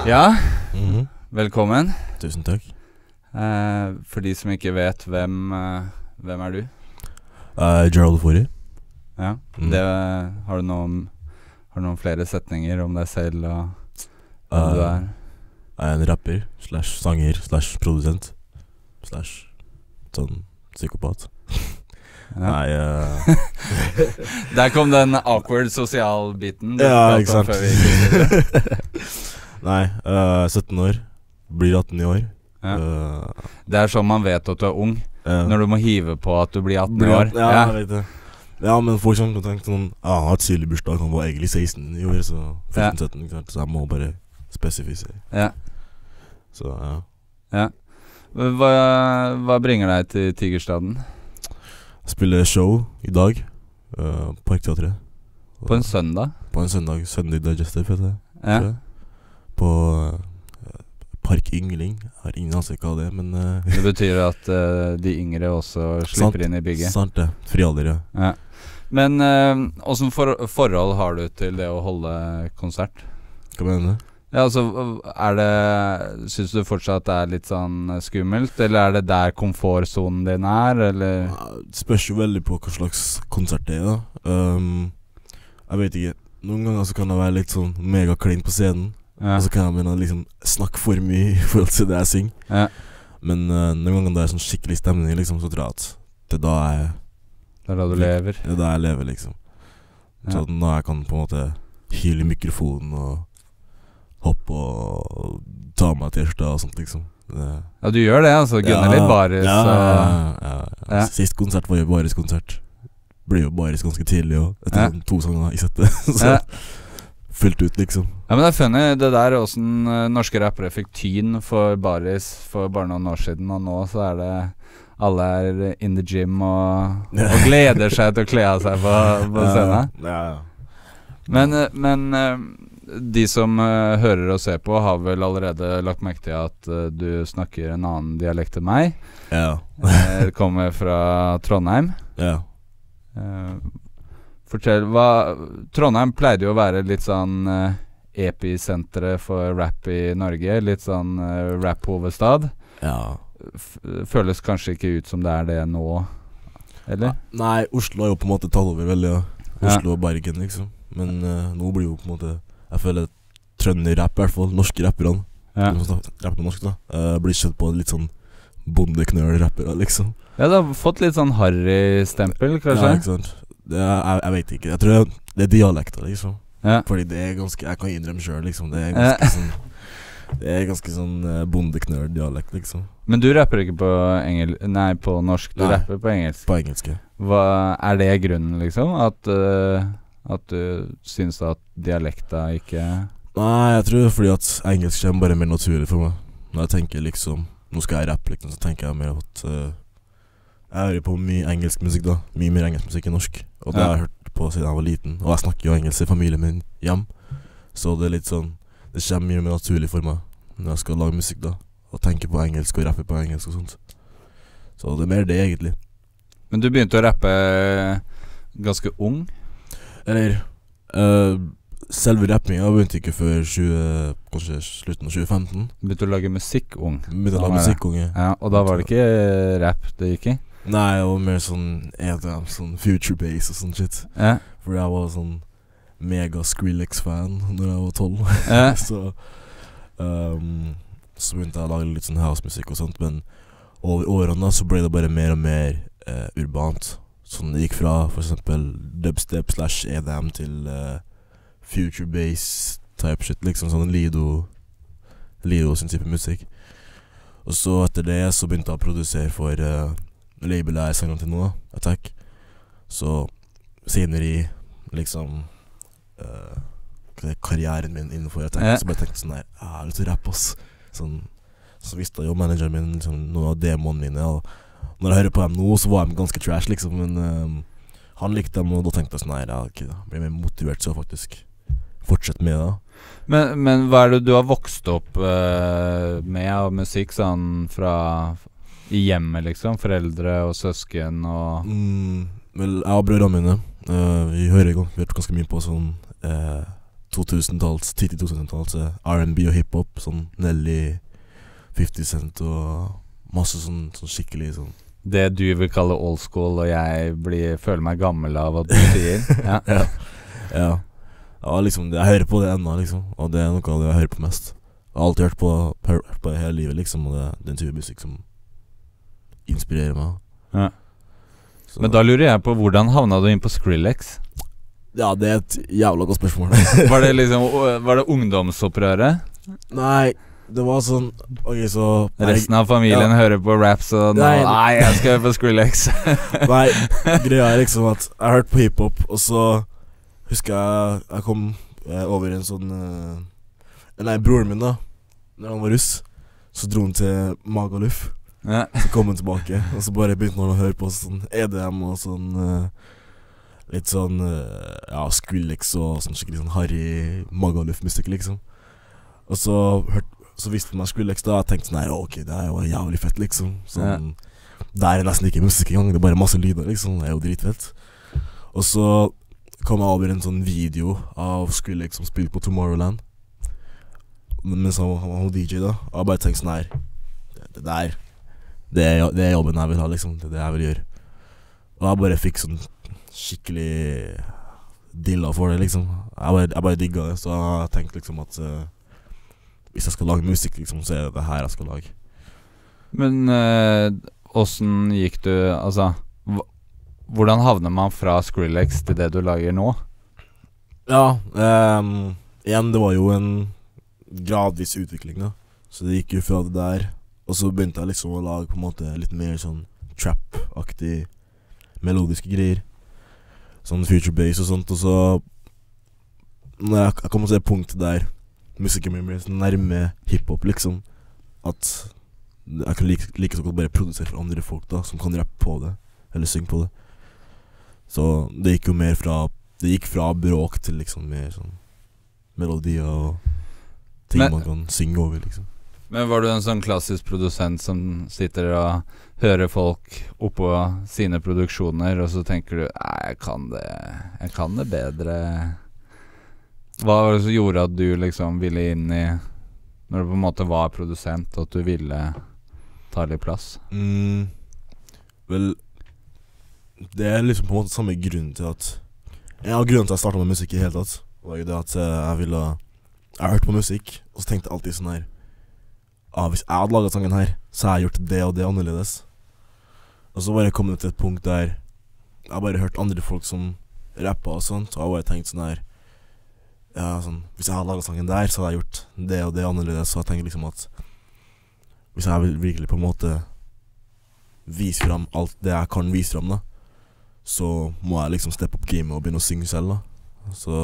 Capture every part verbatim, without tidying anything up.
Ja, Mhm. velkommen. Tusen takk. Eh, for de som ikke vet, hvem, eh, hvem er du? Uh, Gerald Fori. Ja, Mm. det, har, du noen, har du noen flere setninger om deg selv og hvem Uh, du er? Jeg er en rapper, slash sanger, slash produsent, slash sånn psykopat. Ja. Nei, uh, Der kom den awkward sosial-biten. du ja, pratet ikke om sant. før vi gikk videre. Nei, uh, sytten år, blir atten i år. Ja. Uh, Det er sånn man vet at du er ung, ja. når du må hive på at du blir atten Blir år. at- Ja, jeg vet det. Ja, men folk som tenkte sånn, ja, han har et sydlig bursdag, han var egentlig seksten i år, så fjorten sytten, ikke sant, så jeg må bare spesifisere. Ja. Så, ja. Ja. Hva, hva bringer deg til Tigerstaden? Jeg spiller show i dag, uh, Parkteatret. På en søndag? På en søndag, Sunday Digestive heter det. Ja. tror jeg. På uh, Park Yngling. Jeg har ingen anelse hva det er, men uh, Det betyr at eh, de yngre også slipper inn i bygget. Sant det. Frialder, ja. Ja. Men uh, hvordan for forhold har du til det å holde konsert? Hva mener du? Ja, altså, er det Syns du fortsatt det er litt sånn skummelt, eller er det der komfortsonen din er, eller? Ja, det spørs jo veldig på hva slags konsert det er, da. Um, jeg vet ikke. Noen ganger så kan jeg være litt sånn megaklein på scenen, Ja. og så kan jeg begynne å liksom snakke for mye i forhold til det jeg synger. Ja. Men uh, noen ganger det er sånn skikkelig stemning, liksom, så tror jeg at det er da jeg Det er da du lever. Det er da jeg lever, liksom. Ja. Så da jeg kan på en måte hyle i mikrofonen og hoppe og ta meg T-skjorta og sånt, liksom. Det, Ja, du gjør det, altså. Gunner litt baris. ja, og- ja, ja, ja. Ja. Sist konsert var jo baris konsert. Ble jo baris ganske tidlig, og etter Ja. sånn to sanger i settet. Så Ja. fullt ut, liksom. Ja, men det er funny det der åssen uh, norske rappere fikk tyn for baris for bare noen år siden, og nå så er det alle er in the gym og, og gleder seg til å kle av seg på, på scenen. Ja, ja. Men, uh, men uh, de som uh, hører og ser på, har vel allerede lagt merke til at uh, du snakker en annen dialekt enn meg. Ja. uh, kommer fra Trondheim. Ja. Uh, fortell hva Trondheim pleide jo å være litt sånn uh, episenteret for rap i Norge. Litt sånn uh, rap-hovedstad. Ja. F føles kanskje ikke ut som det er det nå, eller? Nei, Oslo har jo på en måte tatt over veldig, ja. Ja. Oslo og Bergen, liksom. Men uh, nå blir jo på en måte jeg føler trønderrapp, i hvert fall norske rapperne, Ja. de som rapper på norsk, da, uh, blir sett på litt sånn bondeknøl-rappere, liksom. Ja, det har fått litt sånn harry-stempel, kanskje? Ja, ikke sant. Det er, jeg, jeg vet ikke. Jeg tror det, det er dialekter, liksom. Ja. Fordi det er ganske Jeg kan innrømme sjøl, liksom. Det er Ja. ganske sånn Det er ganske sånn uh, bondeknøl-dialekt, liksom. Men du rapper ikke på engel Nei, på norsk, du Nei. rapper på engelsk. På engelske. Hva, er det grunnen, liksom? At, uh, at du syns at dialekta ikke Nei, jeg tror det er fordi at engelsk kommer bare mer naturlig for meg. Når jeg tenker liksom Nå skal jeg rappe, liksom, så tenker jeg mer at uh, jeg hører på mye engelsk musikk, da. Mye mer engelsk musikk enn norsk. Og det Ja. har jeg hørt på siden jeg var liten. Og jeg snakker jo engelsk i familien min hjem. Så det er litt sånn det kommer mye mer naturlig for meg når jeg skal lage musikk, da. Og tenke på engelsk og rappe på engelsk og sånt. Så det er mer det, egentlig. Men du begynte å rappe ganske ung? Eller uh, selve rappinga begynte ikke før tjue, kanskje slutten av tjue femten. Du begynte å lage musikk ung? Begynte å Da lage var det. musikk, unge. Ja, og da var det ikke rap det gikk i? Nei, jeg var mer sånn E D M, sånn future bass og sånn shit. Ja. For jeg var sånn mega Skrillex-fan når jeg var tolv. Ja. så um, Så begynte jeg å lage litt sånn housemusikk og sånt. Men over årene da så ble det bare mer og mer eh, urbant. Sånn det gikk fra for eksempel dubstep slash E D M til eh, future bass type shit. Liksom sånn Lido Lido sin type musikk. Og så etter det så begynte jeg å produsere for uh, labelet jeg er sangen til nå, Attack. Så senere i liksom uh, karrieren min innenfor Attack, Ja. så bare tenkte jeg sånn her, jeg har lyst til å rappe, ass. Sånn, så visste jo manageren min liksom, noen av demoene mine, og når jeg hører på dem nå, så var de ganske trash, liksom, men um, han likte dem, og da tenkte jeg sånn her, ja, ok, da blir jeg mer motivert til å faktisk fortsette med det. Men, men hva er det du har vokst opp uh, med av musikk, sånn fra i hjemmet, liksom? Foreldre og søsken og Mm, vel, jeg og brødrene mine, uh, vi hører gans- vi hører ganske mye på sånn uh, to-tusentalls, tidlig to-tusentalls R and B og hiphop, sånn Nelly, fifty Cent og masse sånn, sånn skikkelig sånn. Det du vil kalle old school, og jeg blir, føler meg gammel av at du sier. Ja. ja. ja. Ja, liksom, jeg hører på det enda, liksom, og det er noe av det jeg hører på mest. Jeg har alltid hørt på, hørt på det hele livet, liksom, og det er den type musikk som inspirerer meg. Ja. Men da lurer jeg på, hvordan havna du inn på Skrillex? Ja, det er et jævla godt spørsmål. Var det liksom, var det ungdomsopprøret? Nei, det var sånn, ok, så resten av familien ja. hører på raps, og nå, nei, nei, jeg skal høre på Skrillex. Nei, greia er liksom at jeg har hørt på hiphop, og så husker jeg, jeg kom eh, over en sånn, eh, nei, broren min da, når han var russ, så dro han til Magaluf, ja. Så kom han tilbake, og så bare begynte han å høre på sånn E D M og sånn, eh, litt sånn, eh, ja, Skrillex og sånn skikkelig sånn Harry Magaluf-musikk liksom. Og så hørte Så visste jeg meg Skrillex da, jeg tenkte sånn, nei, ok, det er jo jævlig fett liksom. Sånn, ja. Det er nesten ikke musikk engang, det er bare masse lyder liksom, det er jo dritfett. Og så kom jeg over en sånn video av Skrillex som spilte på Tomorrowland, mens han, han var D J da, og jeg bare tenkte sånn her, det, det der, det er, det er jobben jeg vil ha liksom, det er det jeg vil gjøre. Og jeg bare fikk sånn skikkelig dilla for det liksom, jeg bare, jeg bare digget det, så jeg tenkte liksom at uh, hvis jeg skal lage musikk liksom, så er det det her jeg skal lage. Men hvordan uh, gikk du, altså hvordan havner man fra Skrillex til det du lager nå? Ja, um, igjen det var jo en gradvis utvikling da, så det gikk jo fra det der, og så begynte jeg liksom å lage på en måte litt mer sånn trap-aktig melodiske greier, sånn future bass og sånt, og så når jeg, jeg kom til det punktet der musikken min blir nærme hiphop liksom, at jeg kan like, like så godt bare produsere for andre folk da, som kan rappe på det, eller synge på det. Så det gikk jo mer fra, det gikk fra bråk til liksom mer sånn melodier og ting men, man kan synge over liksom. Men var du en sånn klassisk produsent som sitter og hører folk oppå sine produksjoner, og så tenker du, nei, jeg kan det, jeg kan det bedre. Hva var det som gjorde at du liksom ville inn i, når du på en måte var produsent, at du ville ta litt plass? Mm, vel, det er liksom på en måte samme grunn til at en av grunnen til at jeg startet med musikk i hele tatt, var jo det at jeg ville, jeg har hørt på musikk, og så tenkte jeg alltid sånn her, ah, hvis jeg hadde laget sangen her, så har jeg gjort det og det annerledes. Og så var jeg kommet til et punkt der jeg har bare hørt andre folk som rappet og sånt, og jeg bare tenkt sånn her, ja, sånn, hvis jeg hadde laget sangen der, så hadde jeg gjort det og det annerledes. Så jeg tenker liksom at hvis jeg vil virkelig på en måte vise frem alt det jeg kan vise frem da, så må jeg liksom steppe opp gamet og begynne å synge selv da. Så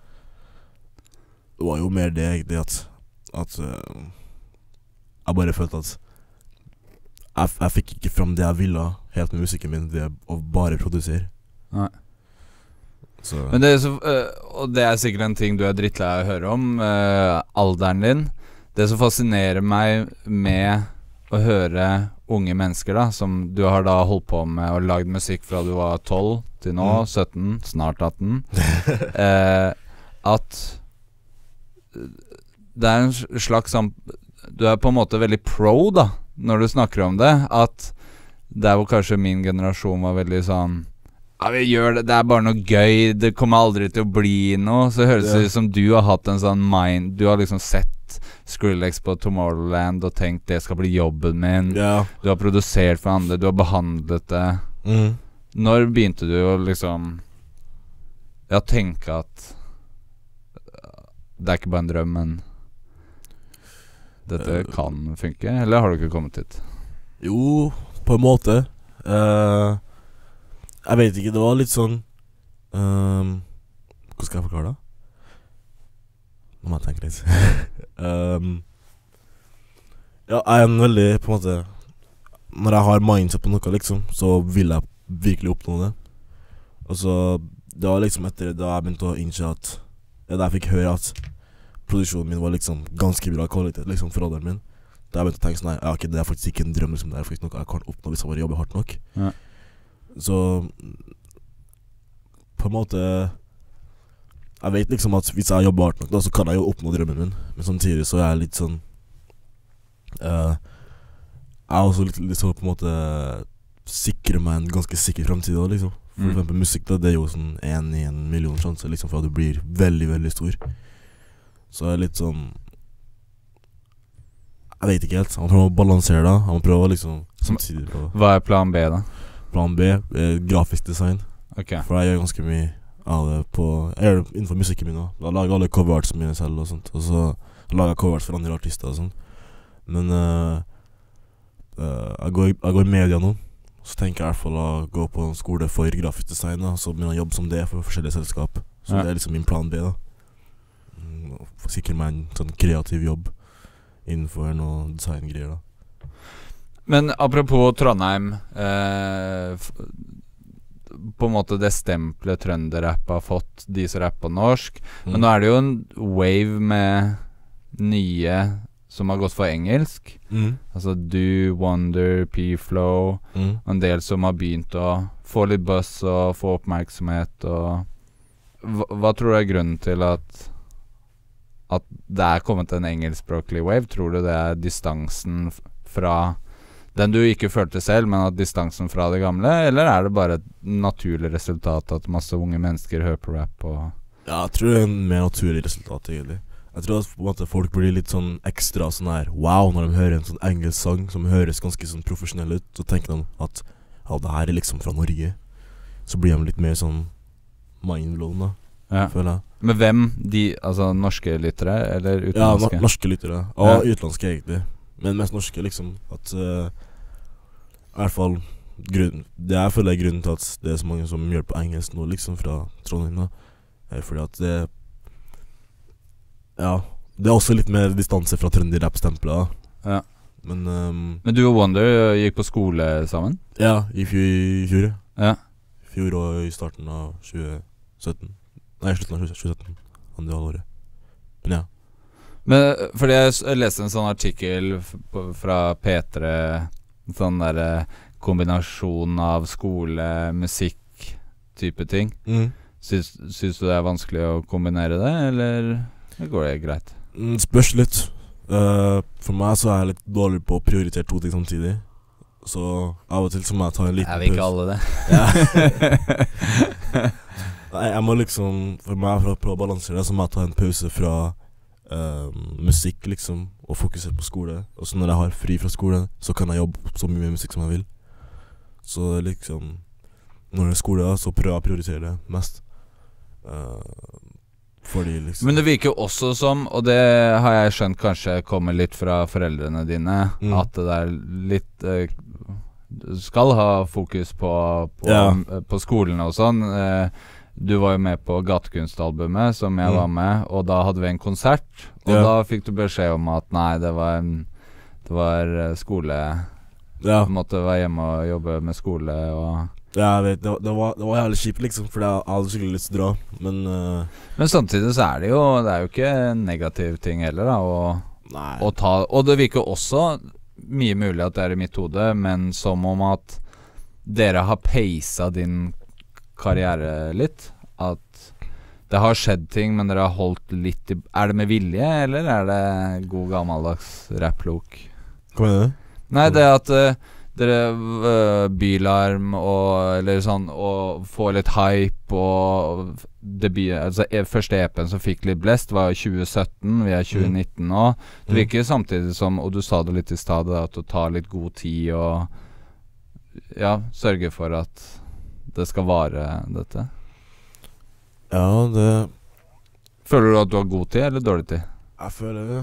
det var jo mer det, det at, at uh, jeg bare følte at jeg, jeg fikk ikke frem det jeg ville helt med musikken min ved å bare produsere. Nei. Så. Men det er så, uh, og det er sikkert en ting du er drittlei å høre om, uh, alderen din. Det som fascinerer meg med å høre unge mennesker da, som du har da holdt på med og lagd musikk fra du var tolv til nå, mm. sytten, snart atten, uh, at det er en slags sånn, du er på en måte veldig pro da, når du snakker om det, at der hvor kanskje min generasjon var veldig sånn, ja, vi gjør det, det er bare noe gøy, det kommer aldri til å bli noe, så høres det ut som du har hatt en sånn mind, du har liksom sett Skrillex på Tomorrowland og tenkt det skal bli jobben min, yeah. Du har produsert for andre, du har behandlet det. Mm. Når begynte du å liksom, ja, tenke at det er ikke bare en drøm, men dette kan funke, eller har du ikke kommet hit? Jo, på en måte. Uh, jeg vet ikke, det var litt sånn um, hvordan skal jeg forklare det? Nå må jeg tenke litt. um, ja, jeg er en veldig, på en måte, når jeg har mindset på noe liksom, så vil jeg virkelig oppnå det. Og så, det var liksom etter da jeg begynte å innse at ja, da jeg fikk høre at produksjonen min var liksom ganske bra kvalitet liksom for alderen min, da jeg begynte å tenke sånn, ja, okay, det er faktisk ikke en drøm liksom, det er faktisk noe jeg kan oppnå hvis jeg bare jobber hardt nok. Ja. Så på en måte Jeg vet liksom at hvis jeg jobber hardt nok da, så kan jeg jo oppnå drømmen min. Men samtidig så er jeg litt sånn uh, Jeg er også litt, litt sånn på en måte sikrer meg en ganske sikker fremtid da, liksom. For Mm. eksempel musikk da, det er jo sånn en i en million sjanse liksom, for at du blir veldig, veldig stor. Så jeg er litt sånn Jeg vet ikke helt. Han prøver å balansere da. Han prøver liksom samtidig på Hva er plan B da? plan B, eh, grafisk design. Ok. For jeg gjør ganske mye av det på Jeg gjør det innenfor musikken min også. Jeg lager alle coverartsene mine selv og sånt. Og så lager jeg coverarts for andre artister og sånt. Men uh, uh, jeg, går, jeg går i media nå. Så tenker jeg i hvert fall å gå på en skole for grafisk design da. Så begynner jeg å jobbe som det for forskjellige selskap. Så Ja. det er liksom min plan B da. Mm, Sikre meg en sånn kreativ jobb innenfor noe designgreier da. Men apropos Trondheim, eh, f på en måte det stempelet trønderrapp har fått, de som rapper norsk. Mm. Men nå er det jo en wave med nye som har gått for engelsk. Mm. Altså Do, Wonder, P-Flow. Mm. En del som har begynt å få litt buzz og få oppmerksomhet. Og hva, hva tror du er grunnen til at At det er kommet en engelskspråklig wave? Tror du det er distansen f- fra den du ikke følte selv, men at distansen fra det gamle? Eller er det bare et naturlig resultat at masse unge mennesker hører på rap? Og Ja, jeg tror det er en mer naturlig resultat egentlig. Jeg tror at på en måte folk blir litt sånn ekstra sånn her wow når de hører en sånn engelsk sang som høres ganske sånn profesjonell ut. Så tenker de at ja, det her er liksom fra Norge. Så blir de litt mer sånn mindblown da, ja. føler jeg. Men hvem? De, altså norske lyttere, eller Ja, utenlandske? no norske lyttere. Og Ja. utenlandske egentlig. Men mest norske liksom. At uh, i hvert fall grunn, det jeg føler er grunnen til at det er så mange som gjør det på engelsk nå liksom fra Trondheim da. Er fordi at det Ja, det er også litt mer distanse fra trendy rap-stempler. Ja. Men um, Men du og Wonder gikk på skole sammen? ja, i fjor, i fjor. Ja. I fjor og i starten av tjue sytten. Nei, slutten av tjue sytten. Andre halvåret. Men ja. Men fordi jeg s- leste en sånn artikkel f på, fra P tre, en sånn derre kombinasjon av skole, musikk type ting. Mm. Syns, syns du det er vanskelig å kombinere det, eller går det greit? Mm, spørs litt. Uh, for meg så er jeg litt dårlig på å prioritere to ting samtidig. Så av og til så må jeg ta en liten Er vi ikke pause. alle det? Ja. Nei, jeg må liksom For meg for å prøve å balansere det, så må jeg ta en pause fra uh, musikk liksom og fokusere på skole. Og så når jeg har fri fra skole, så kan jeg jobbe så mye med musikk som jeg vil. Så liksom når det er skole, da, så prøver jeg å prioritere det mest. Uh, fordi liksom Men det virker jo også som, og det har jeg skjønt kanskje kommer litt fra foreldrene dine, Mm. at det er litt eh, Du skal ha fokus på, på, Ja. eh, på skolen og sånn. Eh, du var jo med på Gatekunstalbumet, som jeg Mm. var med, og da hadde vi en konsert. Og Ja. da fikk du beskjed om at nei, det var en Det var eh, skole Ja, Du måtte være hjemme og jobbe med skole og ja jeg vet, det, var- det, var, det var jævlig kjipt liksom, for jeg hadde skikkelig lyst til å dra. Men uh, Men samtidig så er det jo Det er jo ikke en negativ ting heller, da. Og nei. å ta, og det virker også mye mulig at det er i mitt hode, men som om at dere har peisa din karriere litt. At det har skjedd ting, men dere har holdt litt i Er det med vilje, eller er det god gammeldags rapplok? Hva mener du? Nei, det at eh, dere øh, Bylarm og Eller sånn og få litt hype og debut, altså e første E P-en som fikk litt blest, var tjue sytten. Vi er tjue nitten nå. Det virker samtidig som, og du sa det litt i stad, at du tar litt god tid og ja, sørger for at det skal vare, dette. Ja, det Føler du at du har god tid eller dårlig tid? Jeg føler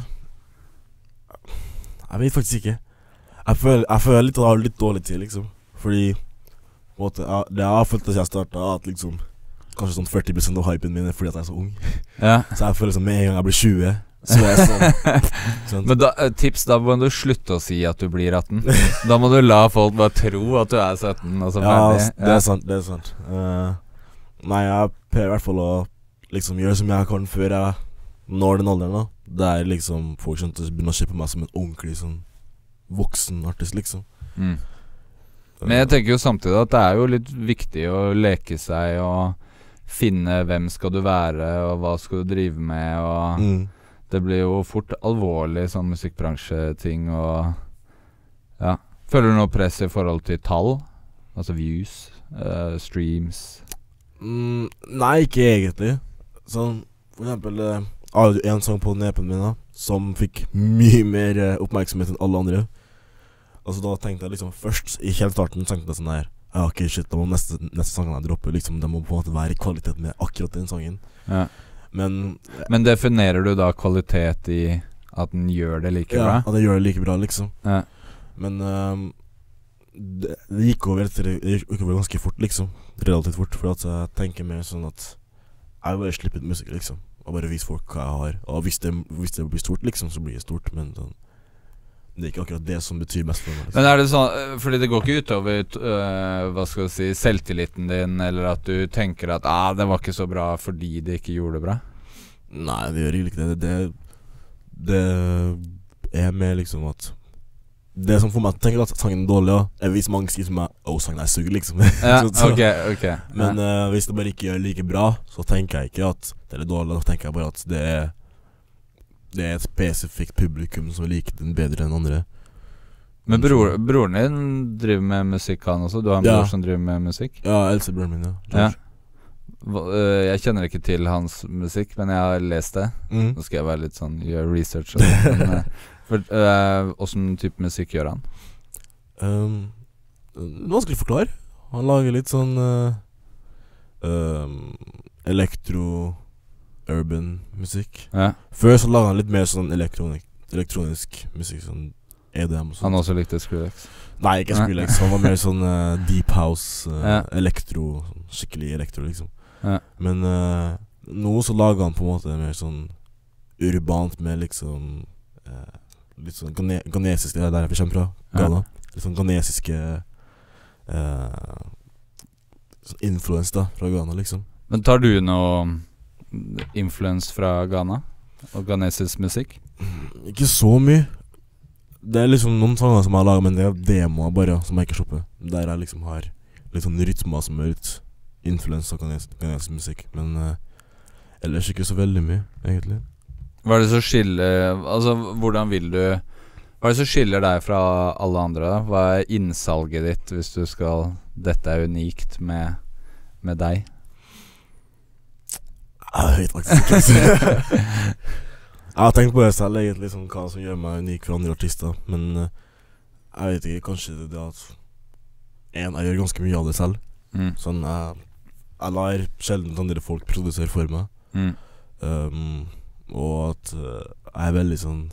Jeg vet faktisk ikke. Jeg føler, jeg føler litt at jeg har litt dårlig tid, liksom. Fordi på en måte, jeg, det jeg har følt da jeg startet, er at liksom kanskje sånn førti prosent av hypen min er fordi at jeg er så ung. Ja. Så jeg føler som med en gang jeg blir tjue, så er jeg sånn. sånn. Men da, eh, tips, da må du slutte å si at du blir atten. Da må du la folk bare tro at du er sytten, og så Ja, ferdig. det er sant, det er sant. Uh, nei, jeg prøver i hvert fall å liksom gjøre som jeg kan før jeg når den alderen, da. Der liksom folk skjønte å begynne å se på meg som en ordentlig sånn voksen artist, liksom. Mm. Men jeg tenker jo samtidig at det er jo litt viktig å leke seg og finne hvem skal du være, og hva skal du drive med, og Mm. det blir jo fort alvorlig sånn musikkbransjeting, og ja. Føler du noe press i forhold til tall? Altså views, uh, streams? Mm, nei, ikke egentlig. Sånn, for eksempel, uh, har du en sang på den E P-en min da, som fikk mye mer uh, oppmerksomhet enn alle andre. Altså da tenkte jeg liksom først, i helt starten tenkte jeg sånn her, ja ok shit, da må neste, neste sangen jeg dropper, liksom, det må på en måte være i kvalitet med akkurat den sangen. Ja. Men Men definerer du da kvalitet i at den gjør det like ja, bra? at jeg gjør det like bra liksom. Ja. Men um, det, det gikk over etter, det gikk over ganske fort liksom, relativt fort, for at jeg tenker mer sånn at jeg vil bare slippe ut musikk liksom, og bare vise folk hva jeg har. Og hvis det, hvis det blir stort liksom, så blir det stort, men sånn, det er ikke akkurat det som betyr mest for meg liksom. Men er det sånn, fordi det går ikke utover øh, hva skal du si, selvtilliten din, eller at du tenker at ah, det var ikke så bra fordi de ikke gjorde det bra? Nei, det gjør egentlig ikke det. Det, det er mer liksom at det som får meg til å tenke at sangen er dårlig, ja, er hvis mange sier som meg, åh, sangen er sugg liksom. Ja, så, så, ok, ok. Men ja. uh, hvis det bare ikke gjør like bra, så tenker jeg ikke at det er dårlig, da tenker jeg bare at det er det er et spesifikt publikum som liker den bedre enn andre. Men bror, broren din driver med musikk han også? Du har en Ja. bror som driver med musikk? Ja, Else broren min, ja. Ja. Hva- øh, Jeg kjenner ikke til hans musikk, men jeg har lest det. Mm. Nå skal jeg være litt sånn, gjøre research og sånn, men, øh, for, øh, hvordan type musikk gjør han? Um, det er vanskelig å forklare. Han lager litt sånn uh, um, elektro urban musikk. Ja. Før så laget han litt mer sånn elektronik, elektronisk musikk, sånn E D M og sånt. Han også likte Skrillex. Nei, ikke Skrillex. Han var mer sånn uh, deep house, uh, Ja. elektro, sånn skikkelig elektro liksom. Ja. Men uh, nå så lager han på en måte mer sånn urbant med liksom uh, litt sånn gane ghanesisk, det er der jeg kommer fra, Ghana. Ja. Litt sånn ghanesiske uh, sånn influence da, fra Ghana liksom. Men tar du noe influence fra Ghana? Og ghanesisk musikk? Ikke så mye. Det er liksom noen sanger som jeg har laget, men det er demoer bare, som jeg ikke shopper. Der jeg liksom har litt sånn rytmer som er litt influens av ghanesisk, ghanesisk musikk. Men uh, ellers ikke så veldig mye, egentlig. Hva er det som skiller Altså, hvordan vil du Hva er det som skiller deg fra alle andre, da? Hva er innsalget ditt hvis du skal Dette er unikt med, med deg? Jeg vet faktisk ikke altså. Jeg har tenkt på det selv egentlig, liksom, hva som gjør meg unik for andre artister. Men uh, jeg vet ikke, kanskje det er det at en, jeg gjør ganske mye av det selv. Mm. Sånn, jeg, jeg lar sjelden andre folk produsere for meg. Mm. um, Og at uh, jeg er veldig sånn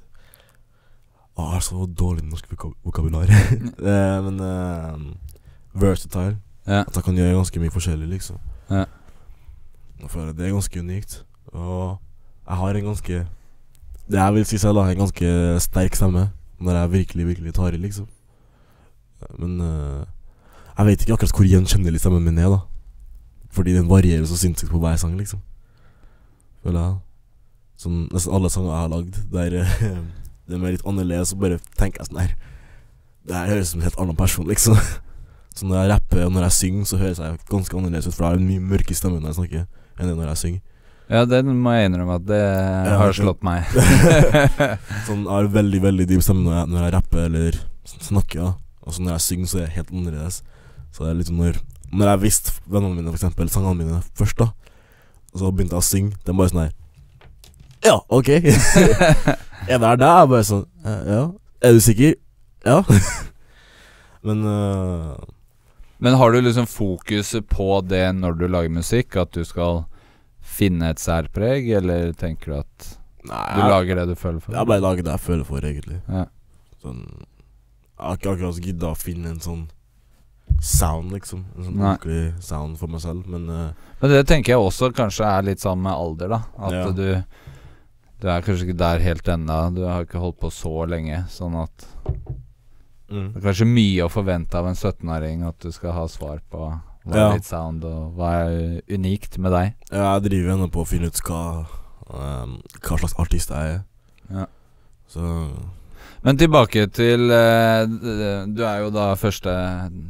Å, jeg er så dårlig norsk vokab vokabular uh, Men uh, versatile. Ja. At jeg kan gjøre ganske mye forskjellig liksom. Ja. Og for det er ganske unikt. Og jeg har en ganske Det jeg vil si selv da, en ganske sterk stemme når jeg virkelig, virkelig tar i liksom. Men uh, jeg vet ikke akkurat hvor gjenkjennelig stemmen min er da, fordi den varierer så sinnssykt på hver sang liksom. Føler jeg. Sånn, nesten alle sanger jeg har lagd der uh, det er litt annerledes, så bare tenker jeg sånn her, det her høres som en helt annen person liksom. Så når jeg rapper og når jeg synger, så høres jeg ganske annerledes ut, for jeg har en mye mørke stemme når jeg snakker enn det når jeg synger. Ja, den må jeg innrømme at det Ja, har ok. slått meg. Sånn, jeg har veldig, veldig dyp stemme når jeg, når jeg rapper eller snakker, ja. Og så når jeg synger, så er jeg helt annerledes. Så det er litt sånn når Når jeg visste vennene mine, for eksempel, sangene mine først da, og så begynte jeg å synge, det er bare sånn her, ja, ok. Er det her da? Jeg bare sånn, «Ja, ja, er du sikker? Ja. Men uh, Men har du liksom fokuset på det når du lager musikk, at du skal finne et særpreg, eller tenker du at nei, du jeg, lager det du føler for? jeg bare lager det jeg føler for, egentlig. Ja. Sånn, jeg har ikke akkurat giddet å finne en sånn sound, liksom. En sånn Nei. ordentlig sound for meg selv, men uh, Men det tenker jeg også kanskje er litt sammen med alder, da. At Ja. du Du er kanskje ikke der helt ennå. Du har ikke holdt på så lenge. Sånn at mm. det er kanskje mye å forvente av en syttenåring, at du skal ha svar på hva Ja. er ditt sound, og hva er unikt med deg. Ja, jeg driver ennå på å finne ut hva, um, hva slags artist jeg er. Ja. Så Men tilbake til eh, Du er jo da første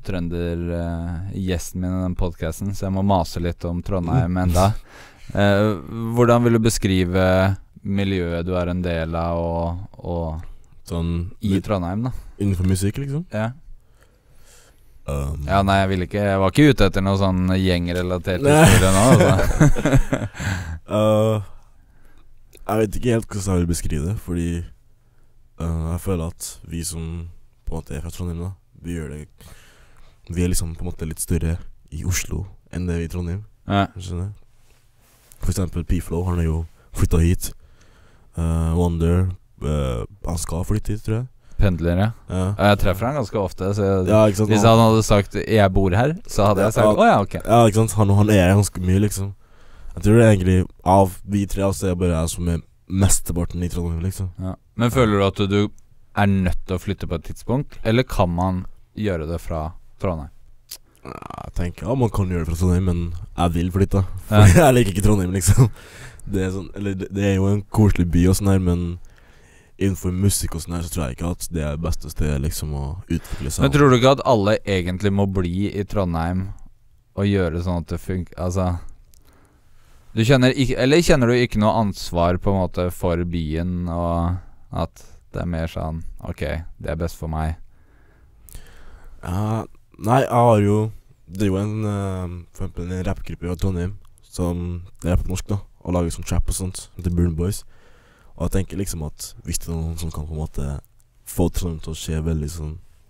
trønder uh, gjesten min i den podcasten, så jeg må mase litt om Trondheim enda. Uh, hvordan vil du beskrive miljøet du er en del av og, og sånn, i Trondheim da? Innenfor musikk liksom? Ja. Um, ja, nei, jeg ville ikke Jeg var ikke ute etter noe sånn gjengrelatert historie nå altså. uh, Jeg vet ikke helt hvordan jeg vil beskrive det, fordi uh, jeg føler at vi som på en måte er fra Trondheim da, vi gjør det Vi er liksom på en måte litt større i Oslo enn det vi er i Trondheim. Ja. Skjønner? For eksempel P-Flow, han er jo flyttet hit. uh, Wonder uh, han skal flytte hit, tror jeg. Pendler, ja. Ja. Jeg treffer han ganske ofte, så jeg, Ja, ikke sant? hvis han hadde sagt 'jeg bor her', så hadde jeg sagt 'å ja, ok'. Ja, ikke sant? Han, han er ganske mye, liksom. Jeg tror det er egentlig av vi tre, altså, er bare jeg som er mesteparten i Trondheim, liksom. Ja. Men føler du at du er nødt til å flytte på et tidspunkt, eller kan man gjøre det fra Trondheim? Jeg tenker ja, man kan gjøre det fra Trondheim, men jeg vil flytte. For Ja. jeg liker ikke Trondheim, liksom. Det er, sånn, eller, det, det er jo en koselig by og sånn her, men innenfor musikk og sånn her, så tror jeg ikke at det er beste stedet liksom å utvikle seg. Men tror du ikke at alle egentlig må bli i Trondheim og gjøre sånn at det funker? Altså du kjenner ikke, eller kjenner du ikke noe ansvar på en måte for byen, og at det er mer sånn ok, det er best for meg? Ja, nei, jeg har jo det er jo en uh, for eksempel en rappgruppe i Trondheim som er på norsk da, og lager sånn trap og sånt, The Burn Boys. Og jeg tenker liksom at hvis det er noen som kan på en måte få Trondheim til å skje veldig sånn,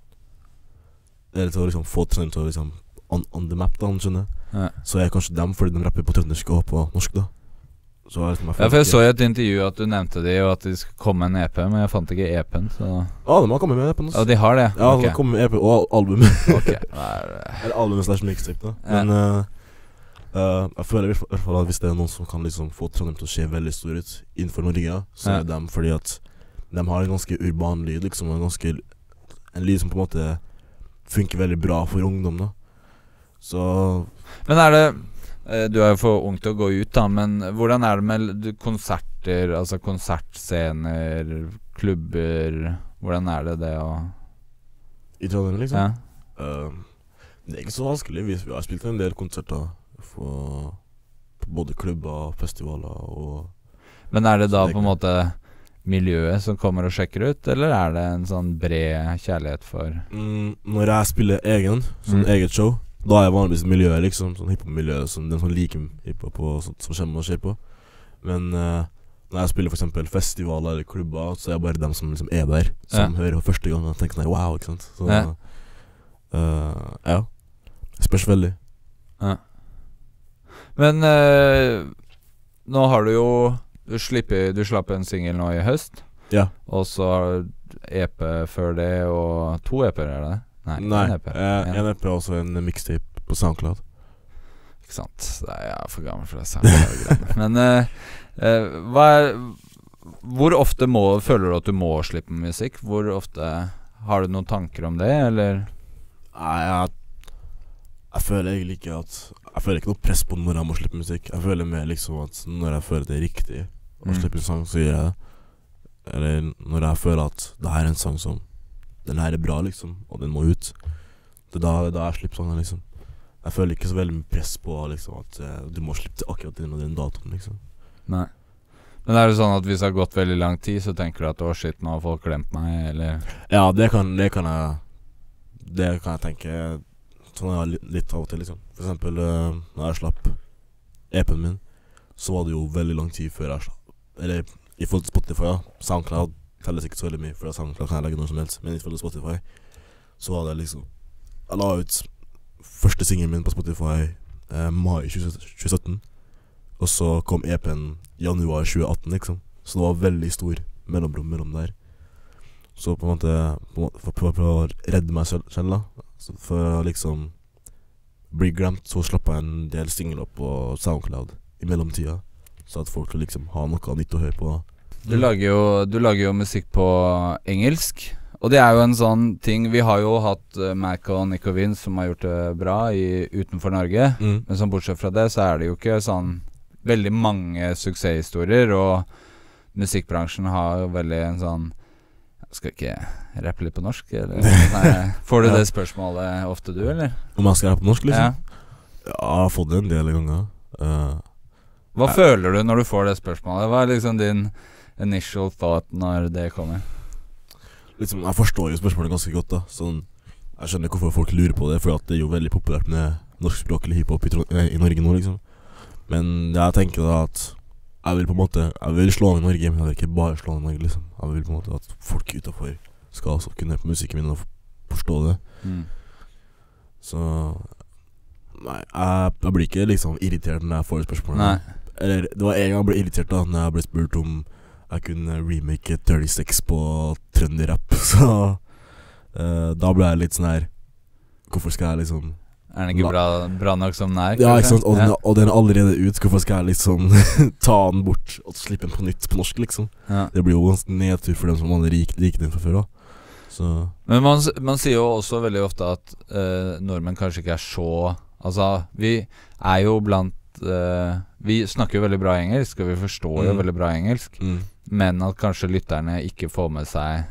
eller til å liksom få Trondheim til å liksom on, on the map da, skjønner, Ja. så er kanskje dem fordi de rapper på trøndersk og på norsk da. Så er liksom, Ja, for jeg så i et intervju at du nevnte de, og at de skulle komme en E P, men jeg fant ikke E P-en, så Ja, de har kommet med på norsk. Ja, de har det? Ja, Ok. de har kommet med E P og album. Ok, nei, Eller albumet slash mixtape da. Ja. Men uh, uh, jeg føler i hvert fall at hvis det er noen som kan liksom få Trondheim til å se veldig stor ut innenfor Norge, så Ja. er det dem, fordi at de har en ganske urban lyd liksom, en ganske en lyd som på en måte funker veldig bra for ungdom da. Så Men er det eh, du er jo for ung til å gå ut da, men hvordan er det med du, konserter, altså konsertscener, klubber, hvordan er det det å i Trondheim liksom. Ja, Uh, det er ikke så vanskelig. Vi, vi har spilt en del konserter for, på både klubber, festivaler og men er det da Så det på en måte miljøet som kommer og sjekker ut, eller er det en sånn bred kjærlighet for mm, når jeg spiller egen, sånn Mm. eget show, da er jeg vanligvis miljøet liksom, sånn hiphop-miljøet, som den som liker hiphop og sånt som kommer og ser på. Men uh, når jeg spiller for eksempel festivaler eller klubber, så er jeg bare dem som liksom er der, som Ja. hører for første gang og tenker nei, wow, ikke sant. Så Ja. uh, ja, spørs veldig. Ja. Men eh, nå har du jo Du slipper Du slapp en single nå i høst, Ja. og så E P før det, og to E P-er, er det? Nei, Nei, en E P. eh, En. en E P og også en mixtape på SoundCloud. Ikke sant. Nei, jeg er for gammel for det. Så jeg Men eh, eh, hva er hvor ofte må, føler du at du må slippe musikk? Hvor ofte har du noen tanker om det, eller? Nei, jeg, jeg føler egentlig ikke at Jeg føler ikke noe press på når jeg må slippe musikk. Jeg føler mer liksom at når jeg føler det er riktig å Mm. slippe en sang, så gjør jeg det. Eller når jeg føler at det her er en sang som den her er bra, liksom, og den må ut. Det er da, det er da jeg slipper sangen, liksom. Jeg føler ikke så veldig mye press på liksom at eh, du må slippe til akkurat den og den datoen, liksom. Nei. Men er det sånn at hvis det har gått veldig lang tid, så tenker du at å shit, nå har folk glemt meg, eller? Ja, det kan, det kan jeg Det kan jeg tenke sånn er jeg litt, litt av og til, liksom. For eksempel uh, når jeg slapp E P-en min, så var det jo veldig lang tid før jeg slapp. Eller i forhold til Spotify, ja. SoundCloud telles ikke så veldig mye, for SoundCloud kan jeg legge når som helst. Men i forhold til Spotify, så var det liksom Jeg la ut første singelen min på Spotify eh, mai tjue sytten. Og så kom E P-en januar tjue atten, liksom. Så det var veldig stor mellomrom mellom der. Så på en måte, på en måte for, for, for å redde meg selv, selv da, så for å liksom bli glemt, så slapp jeg en del singler på SoundCloud i mellomtida, så at folk skulle liksom ha noe nytt å høre på. Du lager jo, du lager jo musikk på engelsk, og det er jo en sånn ting. Vi har jo hatt uh, Mac og Nico Vince som har gjort det bra i, utenfor Norge, Mm. men sånn bortsett fra det, så er det jo ikke sånn veldig mange suksesshistorier, og musikkbransjen har jo veldig en sånn Skal ikke rappe litt på norsk, eller? Nei, får du det spørsmålet ofte du, eller? Om jeg skal rappe på norsk, liksom? Ja. Ja, jeg har fått det en del ganger. Uh, Hva jeg, føler du når du får det spørsmålet? Hva er liksom din initial thought når det kommer? Liksom, jeg forstår jo spørsmålet ganske godt da. Sånn, jeg skjønner hvorfor folk lurer på det, for at det er jo veldig populært med norskspråklig hiphop i, i Norge nå, liksom. Men jeg tenker da at jeg vil på en måte, jeg vil slå an i Norge, men jeg vil ikke bare slå an i Norge, liksom. Jeg vil på en måte at folk utenfor skal også kunne høre på musikken min og forstå det. Mm. Så nei, jeg, jeg blir ikke liksom irritert når jeg får spørsmål. Nei. Eller det var en gang jeg ble irritert da når jeg ble spurt om jeg kunne remake trettiseks på trønderrap. Så uh, da ble jeg litt sånn her, hvorfor skal jeg liksom Er den ikke bra, bra nok som den er? Ja, ikke sant, og den, ja. og den er allerede ut. Hvorfor skal jeg liksom ta den bort og slippe den på nytt på norsk, liksom? Ja. Det blir jo ganske nedtur for dem som hadde rik, rik den fra før da. Så Men man, man sier jo også veldig ofte at uh, nordmenn kanskje ikke er så Altså, vi er jo blant uh, Vi snakker jo veldig bra engelsk, og vi forstår mm. jo veldig bra engelsk, mm. men at kanskje lytterne ikke får med seg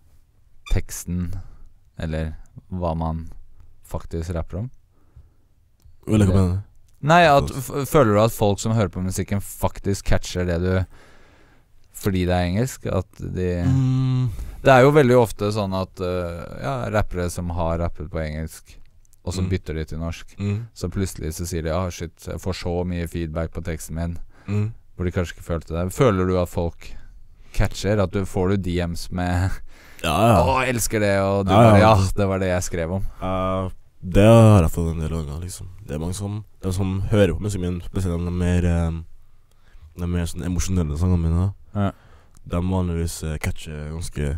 teksten, eller hva man faktisk rapper om. Vil jeg ikke mene det? Nei, at, f føler du at folk som hører på musikken faktisk catcher det du fordi det er engelsk? At de mm. Det er jo veldig ofte sånn at uh, ja, rappere som har rappet på engelsk, og så mm. bytter de til norsk, mm. så plutselig så sier de ah, shit, jeg får så mye feedback på teksten min, mm. hvor de kanskje ikke følte det. Føler du at folk catcher? At du får du D Ms med Ja, ja. Å, jeg elsker det, og du Ja, ja. bare ja, det var det jeg skrev om. Uh, det har jeg fått en del ganger, liksom. Det er mange som, de som hører på musikken min, spesielt de mer um, De mer sånn emosjonelle sangene mine. Ja. De vanligvis uh, catcher ganske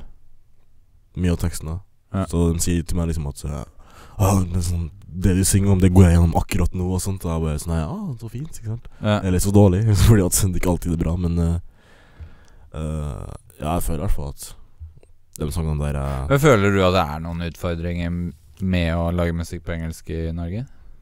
mye av teksten da. Ja. Så de sier til meg liksom at uh, ah, det, er sånn, det du synger om, det går jeg gjennom akkurat nå og sånt. Og jeg bare sånn, ja, ah, så fint, ikke sant? Ja. Eller så dårlig, fordi at det ikke alltid er bra. Men uh, uh, ja, jeg føler i hvert fall at de sangene der uh, Men føler du at det er noen utfordringer med å lage musikk på engelsk i Norge?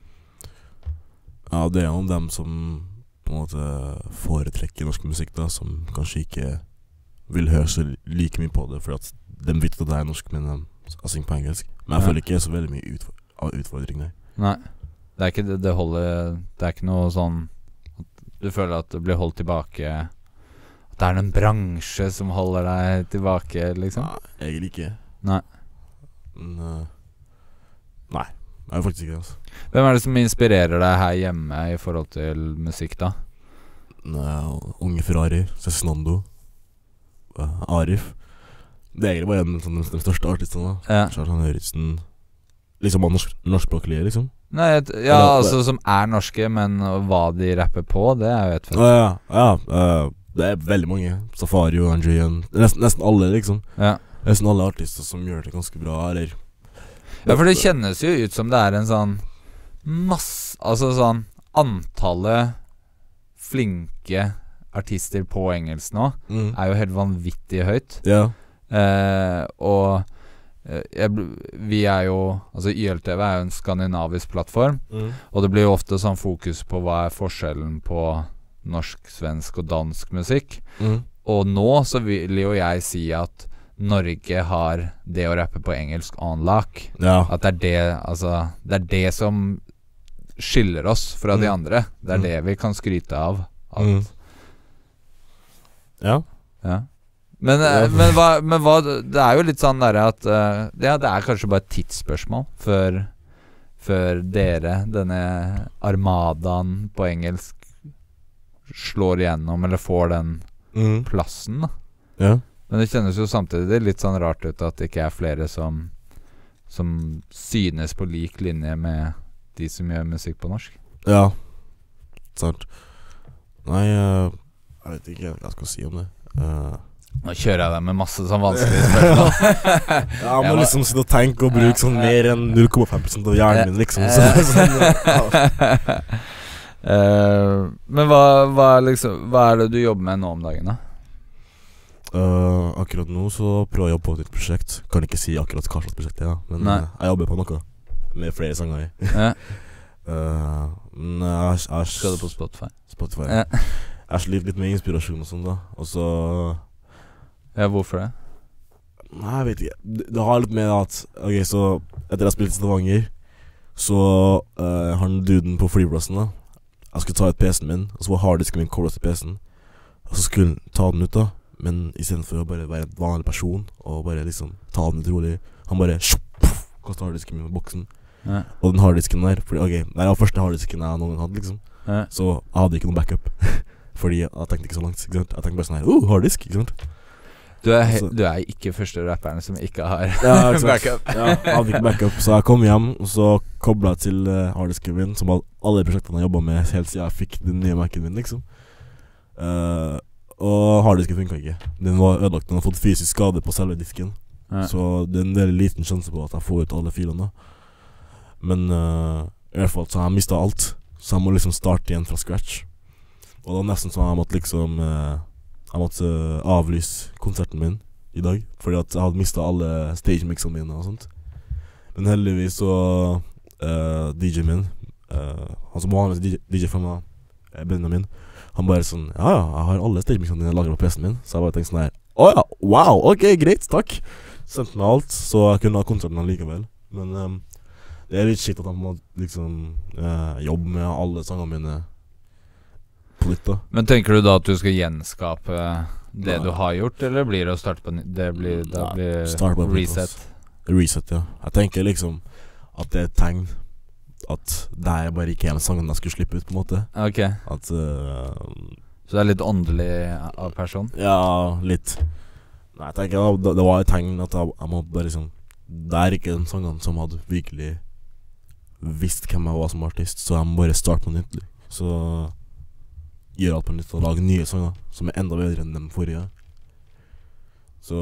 Ja, det er noen dem som på en måte foretrekker norsk musikk da, som kanskje ikke vil høre så like mye på det, for at de vet at det er norsk, men de jeg synger på engelsk. Men jeg Ja. føler ikke så veldig mye utfor av utfordring der. Nei. Det er ikke det, det holder Det er ikke noe sånn at du føler at du blir holdt tilbake, at det er en bransje som holder deg tilbake, liksom? Nei, egentlig ikke. Nei. Men uh, nei, jeg er faktisk ikke det, altså. Hvem er det som inspirerer deg her hjemme i forhold til musikk, da? Nei, Unge Ferrari, Cezinando, uh, Arif. Det er egentlig bare en sånn, de største artistene da. Ja. Kjartan Høyritsen. Liksom av norsk, norskspråklige, liksom. Nei, et, ja, Eller- altså som er norske, men hva de rapper på, det er jo et fett. Ja, ja, ja uh, det er veldig mange. Safari og Andrian. Nesten, nesten alle, liksom. Ja. Nesten alle artister som gjør det ganske bra, eller Ja, for det kjennes jo ut som det er en sånn masse Altså sånn antallet flinke artister på engelsk nå mm. er jo helt vanvittig høyt. Ja. Eh, og eh, jeg, bl- vi er jo Altså Y L T V er jo en skandinavisk plattform, Mm. og det blir jo ofte sånn fokus på hva er forskjellen på norsk, svensk og dansk musikk. Mm. Og nå så vil jo jeg si at Norge har det å rappe på engelsk on lock. Ja. At det er det Altså det er det som skiller oss fra de Mm. andre. Det er Mm. det vi kan skryte av. At, Mm. Ja. ja. Men, eh, Ja. men, hva, men hva Det er jo litt sånn derre at eh, Ja, det er kanskje bare et tidsspørsmål før Før dere, denne armadaen på engelsk, slår igjennom eller får den Mm. plassen, da. Ja. Men det kjennes jo samtidig litt sånn rart ut at det ikke er flere som Som synes på lik linje med de som gjør musikk på norsk. Ja. Sant. Nei, uh, jeg vet ikke hva jeg skal si om det. Uh, Nå kjører jeg deg med masse sånn vanskelige spørsmål. ja, Jeg må var- liksom sitte og tenke og bruke sånn mer enn null komma fem prosent av hjernen min, liksom. Så, Eh. sånn, ja. Eh, men hva, hva, er liksom, hva er det du jobber med nå om dagen, da? Uh, akkurat nå så prøver jeg å jobbe på et nytt prosjekt. Kan ikke si akkurat hva slags prosjekt det er, men Nei. uh, jeg jobber på noe med flere sanger i. Ja. uh, men jeg, jeg, Skal du på Spotify? Spotify. Ja. Jeg sliter litt med inspirasjon og sånn da. Og så Ja, hvorfor det? Nei, jeg vet ikke. Det, det har litt med at ok, så etter jeg spilte i Stavanger, så uh, han duden på flyplassen da, jeg skulle ta ut P C-en min, og så var harddisken min koblet til P C-en, og så skulle han ta den ut da, men i stedet for å bare være en vanlig person og bare liksom ta den ut rolig, han bare kastet harddisken min i boksen. Ja. Og den harddisken der, fordi ok, det var første harddisken jeg noen gang hadde liksom, ja. Så jeg hadde ikke noen backup fordi jeg tenkte ikke så langt, ikke sant? Jeg tenkte bare sånn her, oh, harddisk, ikke sant? Du er, du er ikke første rapperen som ikke har ja, backup. Ja, jeg hadde ikke backup. Så jeg kom hjem, og så koblet jeg til uh, harddisken min, som alle prosjektene jeg jobbet med helt siden jeg fikk den nye Mac'en min, liksom. Uh, og harddisken funket ikke. Den var ødelagt, den har fått fysisk skade på selve disken. Ja. Så det er en veldig liten sjanse på at jeg får ut alle filene. Men uh, i hvert fall så har jeg mistet alt, så jeg må liksom starte igjen fra scratch. Og det var nesten sånn at jeg måtte liksom... Uh, Jeg måtte uh, avlyse konserten min i dag, fordi at jeg hadde mistet alle stage-mixene mine og sånt. Men heldigvis så uh, D J min, uh, han som vanligvis D J for meg, uh, Benjamin, han bare sånn, ja ja, jeg har alle stage-mixene dine lagret på P C-en min. Så jeg bare tenkte sånn her, åja, wow, ok, greit, takk. Sendte meg alt, så jeg kunne ha konserten likevel. Men um, det er litt shit at han må liksom uh, jobbe med alle sangene mine. Litt, men tenker du da at du skal gjenskape det Nei. Du har gjort, eller blir det å starte på det blir, da blir på reset? Reset, ja. Jeg tenker liksom at det er et tegn at det er bare ikke en sang jeg skulle slippe ut, på en måte. Ok. At, uh, så det er litt åndelig av person? Ja, litt. Nei, jeg tenker det, det var et tegn at jeg, jeg må bare liksom det er ikke den sangen som hadde virkelig visst hvem jeg var som artist, så jeg må bare starte på nytt. Så gjør alt på nytt og lage nye sanger som er enda bedre enn den forrige. Så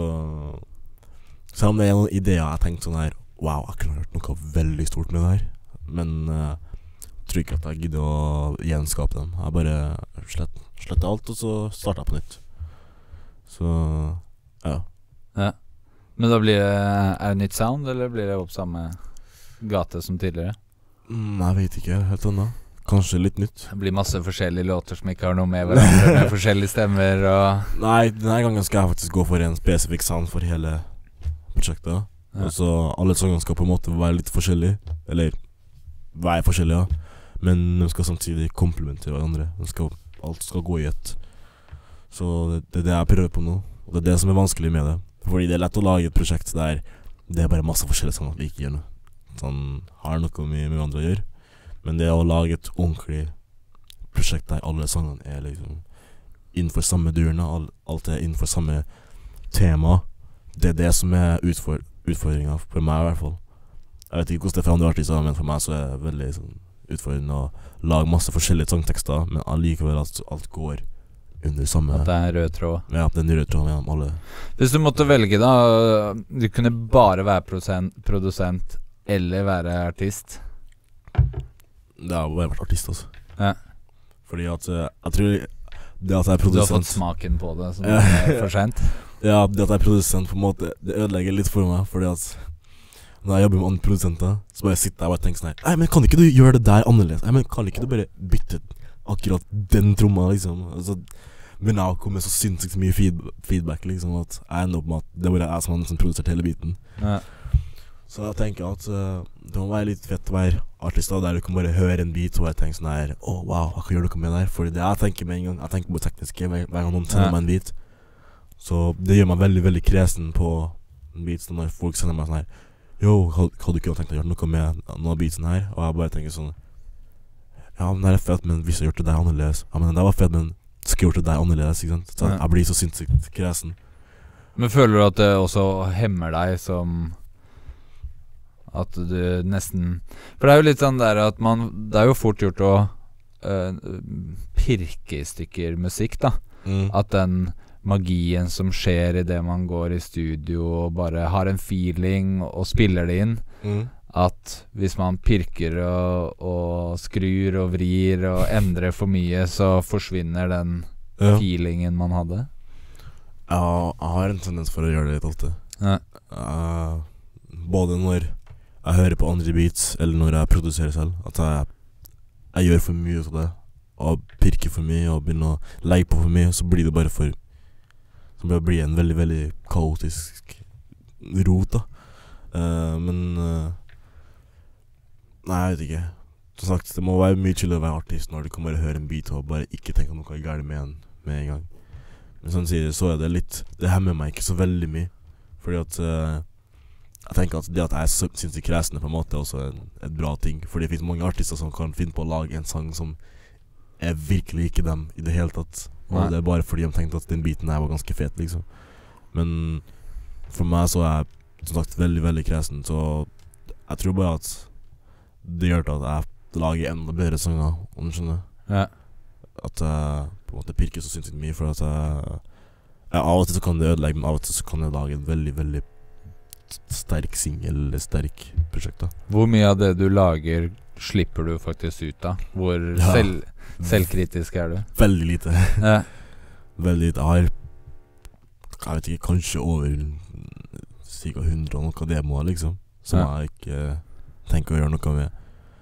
selv om det er noen ideer jeg tenkte sånn her, wow, jeg kunne hørt noe veldig stort med det her, men uh, jeg tror ikke at jeg gidder å gjenskape dem. Jeg bare slett, sletter alt, og så starter jeg på nytt. Så ja. Ja. Men da blir det, er det nytt sound, eller blir det opp samme gate som tidligere? Mm, jeg vet ikke, helt annet. Kanskje litt nytt. Det blir masse forskjellige låter som ikke har noe med hverandre, med forskjellige stemmer og... Nei, denne gangen skal jeg faktisk gå for en spesifikk sound for hele prosjektet. Ja. Og så alle sangene skal på en måte være litt forskjellige, eller være forskjellige, ja. Men de skal samtidig komplementere hverandre. De skal, alt skal gå i ett. Så det, det er det jeg prøver på nå, og det er det som er vanskelig med det. Fordi det er lett å lage et prosjekt der det er bare masse forskjellige sanger vi ikke gjør noe. Sånn har noe med, med hverandre å gjøre. Men det å lage et ordentlig prosjekt der alle sangene er liksom innenfor samme durene, alt er innenfor samme tema, det er det som er utfor, utfordringen for meg i hvert fall. Jeg vet ikke hvordan det er for andre artister, men for meg så er det veldig sånn, utfordrende å lage masse forskjellige sangtekster, men allikevel at alt går under samme... At det er rød tråd. Ja, at det er en rød tråd mellom alle. Hvis du måtte velge da, du kunne bare være produsent, produsent eller være artist? Det har bare vært artist også. Ja. Fordi at uh, jeg tror det at jeg er produsent... Du har fått smaken på det som er for sent? Ja, det at jeg er produsent på en måte, det ødelegger litt for meg. Fordi at når jeg jobber med andre produsenter, så bare sitter jeg og bare tenker sånn her, nei, men kan ikke du gjøre det der annerledes? Nei, men kan ikke du bare bytte akkurat den tromma, liksom? Altså, men jeg har kommet så sinnssykt mye feed feedback, liksom, at jeg ender opp med at det var jeg som har nesten produsert hele biten. Ja. Så jeg tenker at uh, det må være litt fett å være artist der du kan bare høre en beat og bare tenke sånn her, åh, oh, wow, jeg kan gjøre noe med det her. Fordi det jeg tenker med en gang, jeg tenker på tekniske hver gang noen sender ja. meg en beat. Så det gjør meg veldig, veldig kresen på en beat når folk sender meg sånn her, jo, hadde du ikke tenkt å gjøre noe med noen av beatsen her? Og jeg bare tenker sånn, ja, men det er fett, men hvis jeg gjør det der annerledes, ja, men det var fett, men skal jeg gjøre det der annerledes, ikke sant? Så ja. Jeg blir så sinnssykt kresen. Men føler du at det også hemmer deg som... At du nesten... For det er jo litt sånn der at man... Det er jo fort gjort å uh, pirke i stykker musikk, da. Mm. At den magien som skjer i det man går i studio og bare har en feeling og spiller det inn, mm. at hvis man pirker og, og skrur og vrir og endrer for mye, så forsvinner den ja. feelingen man hadde. Ja, jeg har en tendens for å gjøre det litt ofte. Ja. Uh, både når jeg hører på andre beats, eller når jeg produserer selv, at jeg, jeg gjør for mye av det, og pirker for mye, og begynner å legge på for mye, så blir det bare for, så blir det en veldig, veldig kaotisk rot da. Uh, men uh, nei, jeg vet ikke. Som sagt, det må være mye chill å være artist når du kan bare høre en beat og bare ikke tenke noe er galt med en med en gang. Men sånn sier det, så er det litt, det hemmer meg ikke så veldig mye. Fordi at uh, jeg tenker at det at jeg er sinnssykt kresende på en måte er også en, et bra ting. Fordi det finnes mange artister som kan finne på å lage en sang som er virkelig ikke dem i det hele tatt. Og Nei. Det er bare fordi de tenkte at den biten her var ganske fet, liksom. Men for meg så er jeg som sagt veldig, veldig kresen. Så jeg tror bare at det gjør til at jeg lager enda bedre sanger, om du skjønner. Ja. At jeg på en måte pirker så sinnssykt mye. For at jeg, jeg av og til så kan det ødelegge, men av og til så kan jeg lage en veldig, veldig sterk single eller sterk prosjekt da. Hvor mye av det du lager slipper du faktisk ut da? Hvor ja. selv, selvkritisk er du? Veldig lite. Ja. Veldig lite. Jeg har, jeg vet ikke, kanskje over cirka hundre og noe demoer liksom, som ja. jeg ikke tenker å gjøre noe med.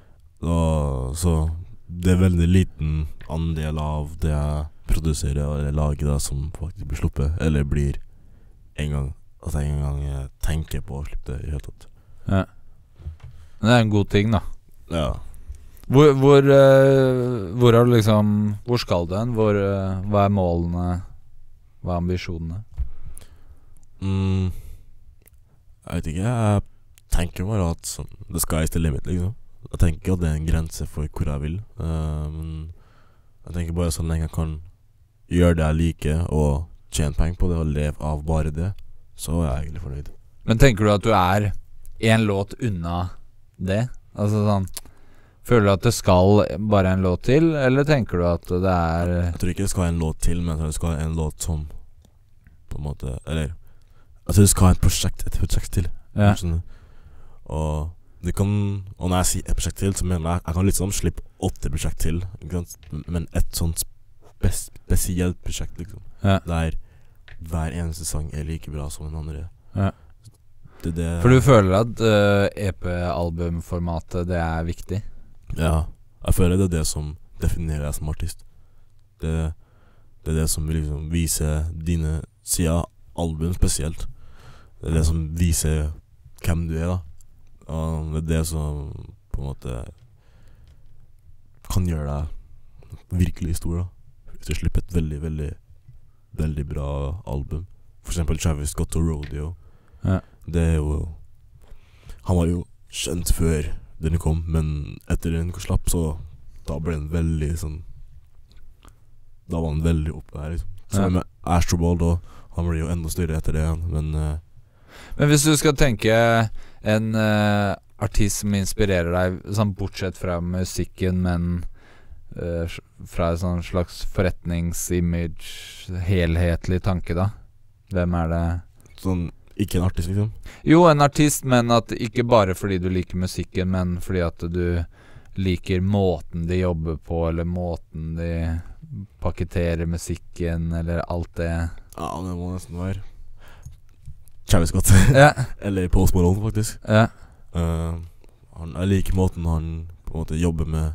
Og, så det er veldig liten andel av det jeg produserer eller lager da, som faktisk blir sluppet, eller blir en gang, at jeg en gang tenker på å slippe det i hele tatt. Ja. Det er en god ting da. Ja. Hvor, hvor, uh, hvor er du liksom, hvor skal du hen? Hvor, uh, hva er målene? Hva er ambisjonene? Mm, jeg vet ikke, jeg tenker bare at sånn, det skal is the limit liksom. Jeg tenker ikke at det er en grense for hvor jeg vil, uh, men jeg tenker bare så lenge jeg kan gjøre det jeg liker og tjene penger på det og leve av bare det, så er jeg egentlig fornøyd. Men tenker du at du er en låt unna det? Altså sånn, føler du at det skal bare en låt til, eller tenker du at det er... Jeg, jeg tror ikke det skal en låt til, men jeg tror det skal en låt som på en måte, eller jeg tror det skal et prosjekt, et prosjekt til. Ja. Og det kan, og når jeg sier et prosjekt til, så mener jeg jeg kan liksom slippe åtte prosjekt til, ikke sant? Men et sånt spes spesielt prosjekt liksom, ja. der hver eneste sang er like bra som den andre. Ja. Det, det, For du føler at uh, E P-albumformatet, det er viktig? Ja, jeg føler det er det som definerer deg som artist. Det, det er det som liksom viser dine sider, album spesielt. Det er det som viser hvem du er da. Og det er det som på en måte kan gjøre deg virkelig stor da. Hvis du slipper et veldig, veldig, veldig bra album. For eksempel Travis Scott og Rodeo. Ja. Det er jo, han var jo kjent før den kom, men etter den slapp så da ble den veldig sånn, da var den veldig oppe her liksom. Så ja. Med Astroball da, han ble jo enda større etter det igjen, men uh, Men hvis du skal tenke en uh, artist som inspirerer deg, sånn bortsett fra musikken, men uh, fra en sånn slags forretningsimage, helhetlig tanke da, hvem er det? Sånn, ikke en artist liksom? Jo, en artist, men at ikke bare fordi du liker musikken, men fordi at du liker måten de jobber på, eller måten de paketerer musikken, eller alt det. Ja, det må nesten være Travis Scott. Ja. Eller Post Malone faktisk. Ja. Uh, han, jeg liker måten han på en måte jobber med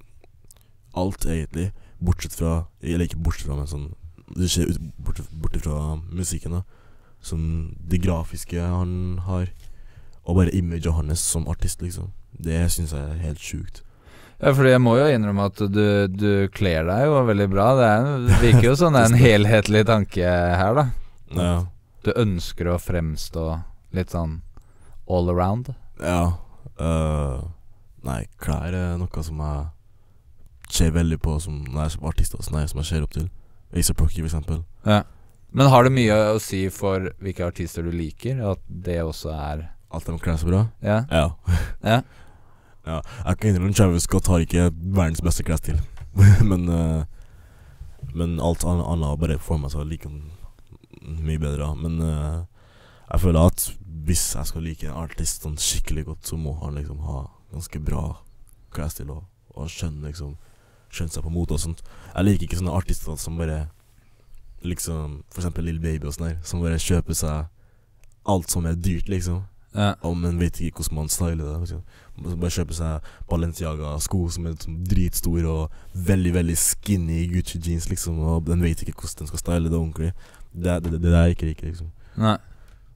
alt egentlig, bortsett fra, eller ikke bortsett fra, men sånn, det skjer ut, bortsett, bortsett fra musikken da, som det grafiske han har, og bare imaget hans som artist liksom. Det synes jeg er helt sjukt. Ja, fordi jeg må jo innrømme at du, du kler deg jo veldig bra. Det, er, det virker jo sånn en helhetlig tanke her da. Ja. Du ønsker å fremstå litt sånn all around? Ja. Uh, nei, klær er noe som jeg ser veldig på som, når jeg er som artist, altså, nei, som jeg ser opp til. A$ap Rocky for eksempel. Ja. Men har det mye å si for hvilke artister du liker, at det også er... Alt de klær så bra? Ja. Ja. Ja. Ja. Jeg kan innrømme Travis Scott har ikke verdens beste klær til. men, uh, men alt annet bare får meg så like mye bedre. Men uh, jeg føler at hvis jeg skal like en artist sånn skikkelig godt, så må han liksom ha ganske bra klesstil og, og skjønne liksom, skjønne seg på mote og sånt. Jeg liker ikke sånne artister som bare liksom, for eksempel Lil Baby og sånn her, som bare kjøper seg alt som er dyrt liksom. Ja. Og man vet ikke hvordan man styler det liksom. Man bare kjøper seg Balenciaga sko som er liksom dritstor og veldig, veldig skinny Gucci jeans liksom, og den vet ikke hvordan den skal style det ordentlig. Det er det, det, det er ikke ikke liksom. Nei.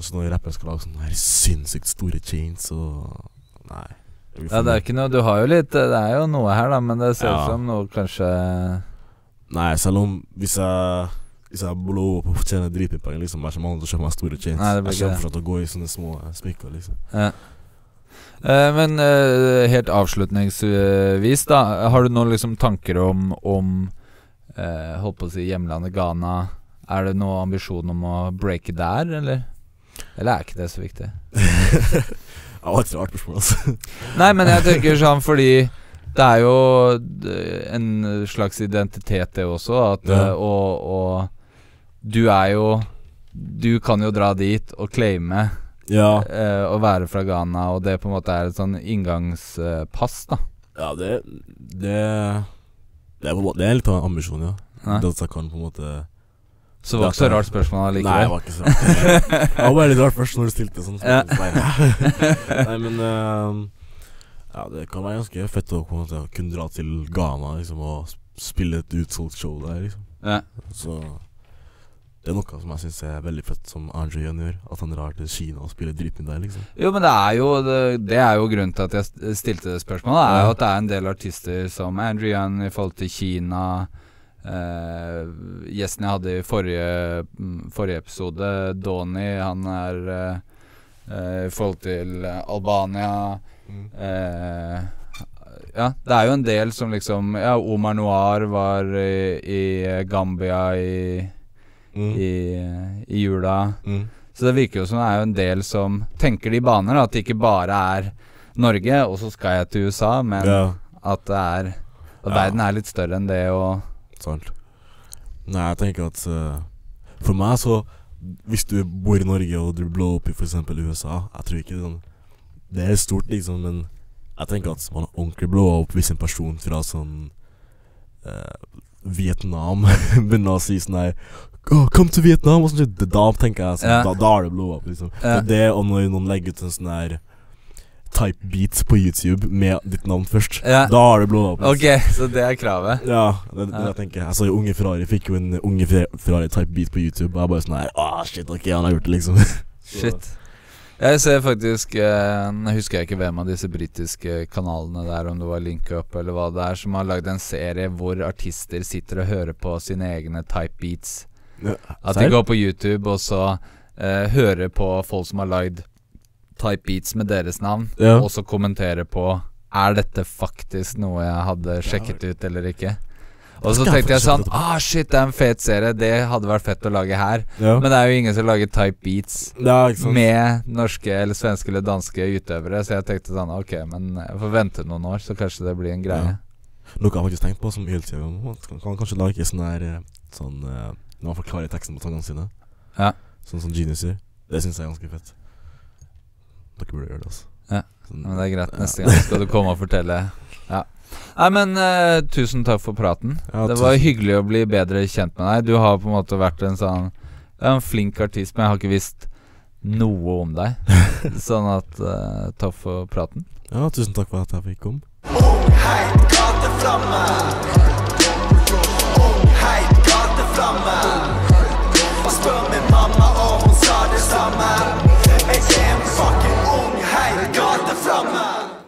Og så når rapperen skal lage sånne her sinnssykt store chains, så nei. Ja, det er ikke noe, du har jo litt, det er jo noe her da, men det ser ut Ja. som noe kanskje Nei, selv om hvis jeg Hvis jeg blow opp og tjener dritmye liksom, er som andre til å kjøpe meg store chains. Nei, det blir jeg ikke kommer det. fortsatt til å gå i sånne små eh, smykker, liksom. Ja. Eh, men eh, helt avslutningsvis da, har du noen liksom tanker om om eh, holdt på å si hjemlandet Ghana? Er det noen ambisjon om å breake der, eller? Eller er ikke det så viktig? Ja, det er et rart spørsmål, altså. Nei, men jeg tenker sånn fordi det er jo en slags identitet det også, at Ja. eh, og, og du er jo du kan jo dra dit og claime Ja, eh, å være fra Ghana, og det på en måte er et sånn inngangspass da. ja det, det det er, på- det er litt av en ambisjon, ja. Ja. Det at jeg kan på en måte Så det var ikke så rart spørsmål Nei, det allikevel. var ikke så rart. Det var bare litt rart først når du stilte sånn. Ja. Nei. Nei, men eh, ja, det kan være ganske fett å på en måte kunne dra til Ghana liksom, og sp- spille et utsolgt show der. Liksom. Ja. Så det er noe som jeg synes er veldig fett, som Andre Jan gjør. At han drar til Kina og spiller dritmye der, liksom. Jo, men det er jo det, det er jo grunnen til at jeg st- stilte det spørsmålet. Er Ja. jo at det er en del artister som Andrew Young i forhold til Kina. Eh, gjesten jeg hadde i forrige, mm, forrige episode, Donny, han er eh, eh, i forhold til eh, Albania. Eh, ja, det er jo en del som liksom Ja, Omar Noir var i, i Gambia i, Mm. i, i jula. Mm. Så det virker jo som det er jo en del som tenker de baner, da, at det ikke bare er Norge, og så skal jeg til U S A, men Ja, at det er At Ja. verden er litt større enn det, og sant. Nei, jeg tenker at eh, for meg så hvis du bor i Norge og du blow opp i for eksempel U S A, jeg tror ikke det er sånn det er stort liksom, men jeg tenker at man ordentlig blow opp hvis en person fra sånn eh, Vietnam begynner å si sånn her oh, come to Vietnam, og sånn shit. Da tenker jeg sånn, Ja. da, da er det blow up liksom. Ja. Det er det, og når noen legger ut en sånn her type beats på YouTube med ditt navn først, Ja. da er det blow up liksom. Ok, så det er kravet. Ja, det, det Ja. jeg tenker jeg. Så Unge Ferrari fikk jo en Unge Fe- Ferrari type beat på YouTube. Og jeg bare sånn her, ah shit, ok, han har gjort det liksom. Så- Shit. Jeg ser faktisk eh, Nå husker jeg ikke hvem av disse britiske kanalene der, om det var Link Up eller hva det er, som har lagd en serie hvor artister sitter og hører på sine egne type beats. Ja, At serr? de går på YouTube og så eh, hører på folk som har lagd type beats med deres navn, Ja. og så kommenterer på er dette faktisk noe jeg hadde sjekket ut eller ikke. Og så Skal jeg tenkte jeg sånn faktisk sjekke ah shit, det er en fet serie, det hadde vært fett å lage her. Ja. Men det er jo ingen som lager type beats Ja, ikke sant? med norske eller svenske eller danske utøvere, så jeg tenkte sånn ok, men jeg får vente noen år, så kanskje det blir en greie. Ja. Noe jeg har faktisk tenkt på som hele tiden. Man kan, kan kanskje lage sånn der eh, Sånn eh, når man forklarer teksten på tangene sine. Ja. Sånn som Genius gjør. Det synes jeg er ganske fett. Dere burde gjøre det, altså. Ja. Sånn, Men det er greit, neste gang skal du komme og fortelle. Ja. Nei, men eh, tusen takk for praten. Ja, Det var tusen- hyggelig å bli bedre kjent med deg. Du har på en måte vært en sånn ja, en flink artist, men jeg har ikke visst noe om deg. Sånn at eh, takk for praten. Ja, tusen takk for at jeg fikk komme. Ung, hei,